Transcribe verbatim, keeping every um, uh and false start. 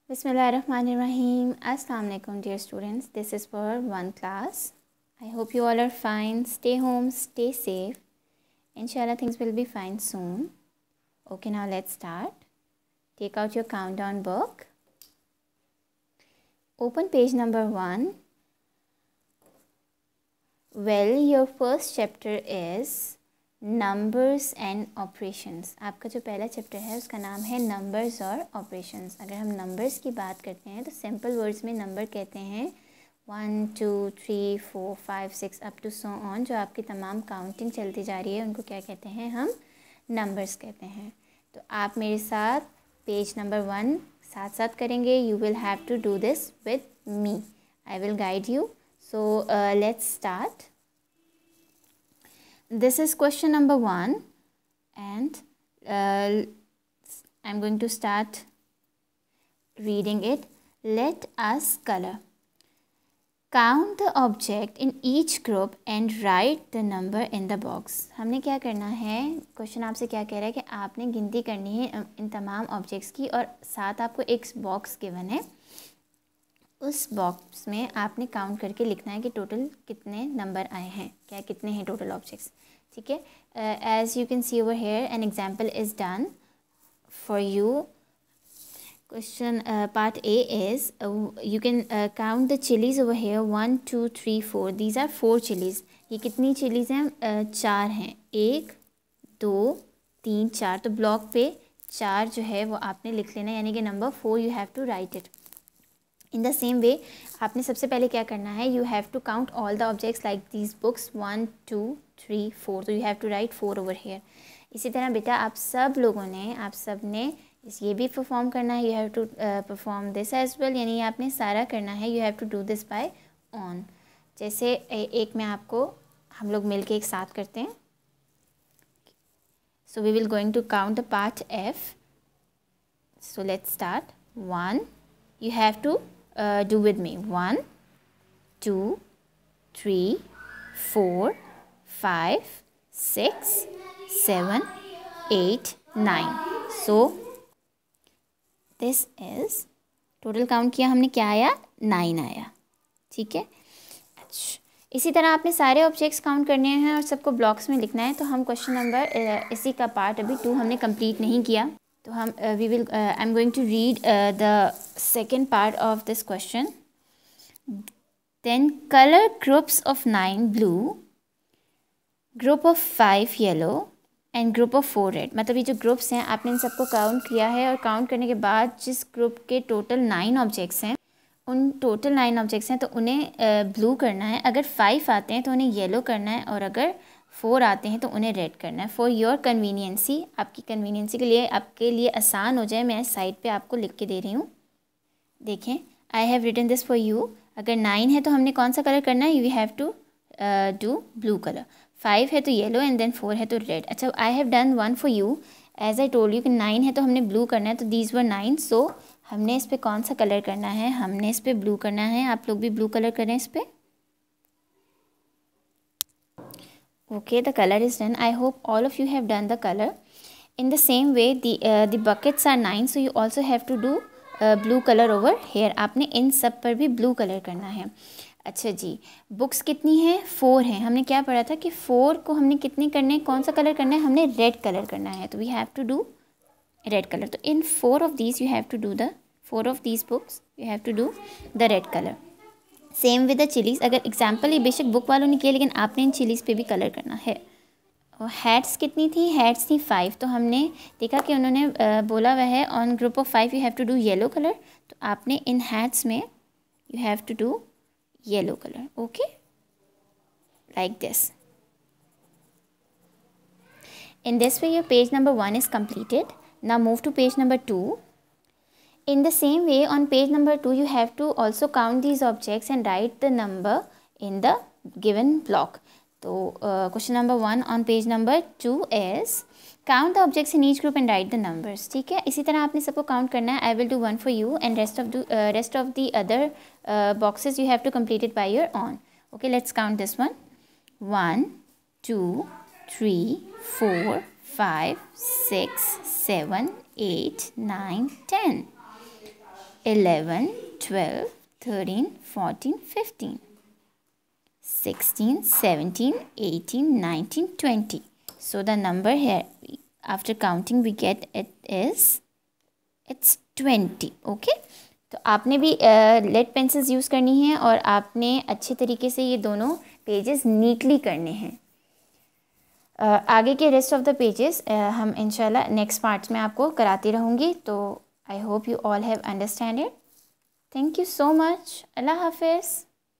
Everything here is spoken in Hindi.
Bismillahirrahmanirrahim. Assalamu alaikum dear students. This is for one class. I hope you all are fine. Stay home, stay safe. Inshallah things will be fine soon. Okay, now let's start. Take out your countdown book. Open page number one. Well, your first chapter is numbers and operations. आपका जो पहला चैप्टर है उसका नाम है नंबर्स और ऑपरेशंस. अगर हम नंबर्स की बात करते हैं तो सिंपल वर्ड्स में नंबर कहते हैं one two three four five six up to so on. जो आपकी तमाम काउंटिंग चलती जा रही है उनको क्या कहते हैं? हम नंबर्स कहते हैं. तो आप मेरे साथ पेज नंबर वन साथ साथ करेंगे. You will have to do this with me. I will guide you. So let's start. This is question number one and uh, I'm going to start reading it. Let us color. Count the object in each group and write the number in the box. हमने क्या करना है? क्वेश्चन आपसे क्या कह रहा है कि आपने गिनती करनी है इन तमाम ऑब्जेक्ट्स की और साथ आपको एक बॉक्स गिवन है. उस बॉक्स में आपने काउंट करके लिखना है कि टोटल कितने नंबर आए हैं, क्या कितने हैं टोटल ऑब्जेक्ट्स. ठीक है. As you can see over here an example is done for you. Question part A is you can count the chillies over here one two three four. These are four chillies. ये कितनी चिलीज़ हैं? uh, चार हैं. एक दो तीन चार. तो ब्लॉक पे चार जो है वो आपने लिख लेना, यानी कि number four you have to write it. In the same way आपने सबसे पहले क्या करना है? You have to count all the objects like these books one two three four. तो you have to write four over here. इसी तरह बेटा आप सब लोगों ने आप सब ने ये भी परफॉर्म करना है. You have to perform this as well, यानी आपने सारा करना है. You have to do this by own. जैसे एक में आपको हम लोग मिल के एक साथ करते हैं. So we will going to count the part F. So let's start. One. You have to uh, do with me. One, two, three, four, five, six, seven, eight, nine. So this is total count किया हमने, क्या आया? नाइन आया. ठीक है. अच्छा, इसी तरह आपने सारे ऑब्जेक्ट्स काउंट करने हैं और सबको ब्लॉक्स में लिखना है. तो हम क्वेश्चन नंबर इसी का पार्ट अभी टू हमने कंप्लीट नहीं किया. तो हम we will I am going to read the second part of this question. Then colour groups of nine blue, group of five yellow and group of four red. मतलब ये जो ग्रुप्स हैं आपने इन सबको काउंट किया है और काउंट करने के बाद जिस ग्रुप के टोटल नाइन ऑब्जेक्ट्स हैं उन टोटल नाइन ऑब्जेक्ट्स हैं तो उन्हें ब्लू uh, करना है. अगर फाइव आते हैं तो उन्हें येलो करना है और अगर फोर आते हैं तो उन्हें रेड करना है. फॉर योर कन्वीनियंसी, आपकी कन्वीनियंसी के लिए, आपके लिए आसान हो जाए, मैं साइड पे आपको लिख के दे रही हूँ. देखें, I have written this for you. अगर नाइन है तो हमने कौन सा कलर करना है? You have to do blue colour. Five है तो येलो एंड देन फोर है तो रेड. अच्छा, I have done one for you. As I told you कि नाइन है तो हमने ब्लू करना है. तो दीज वर नाइन. सो हमने इस पर कौन सा कलर करना है? हमने इस पर ब्लू करना है. आप लोग भी ब्लू कलर करें इस पर. Okay, the color is done. I hope all of you have done the color. In the same way, the uh, the buckets are nine, so you also have to do uh, blue color over here. आपने इन सब पर भी blue color करना है. अच्छा जी, बुक्स कितनी हैं? फोर हैं. हमने क्या पढ़ा था कि फोर को हमने कितने करने हैं, कौन सा कलर करना है? हमने रेड कलर करना है. तो we have to do red colour. तो in four of these you have to do the four of these books you have to do the red colour. Same with the chillies. अगर एग्जाम्पल ये बेशक बुक वालों ने किया लेकिन आपने इन चिलीज़ पे भी कलर करना है. और हैट्स कितनी थी? हैट्स थी फाइव. तो हमने देखा कि उन्होंने बोला हुआ है on group of five you have to do yellow colour. तो आपने इन हैट्स में you have to do yellow colour. Okay, like this. In this way your page number one is completed. Now move to page number two. In the same way, on page number two, you have to also count these objects and write the number in the given block. So, uh, question number one on page number two is count the objects in each group and write the numbers. ठीक है. इसी तरह आपने सबको count करना है. I will do one for you and rest of the uh, rest of the other uh, boxes you have to complete it by your own. Okay, let's count this one. One, two, three, four, five, six, seven, eight, nine, ten. eleven, twelve, thirteen, fourteen, fifteen, sixteen, seventeen, eighteen, nineteen, twenty. So the number here after counting we get it is it's twenty. okay, तो आपने भी लेड पेंसिल्स यूज़ करनी है और आपने अच्छे तरीके से ये दोनों पेजेस नीटली करने हैं. uh, आगे के रेस्ट ऑफ द पेजेस हम इंशाल्लाह नेक्स्ट पार्ट्स में आपको कराती रहूँगी. तो I hope you all have understand it. Thank you so much. अल्लाह हाफिज़.